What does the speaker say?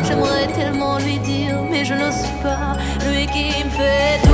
J'aimerais tellement lui dire, mais je n'ose pas. Lui qui me fait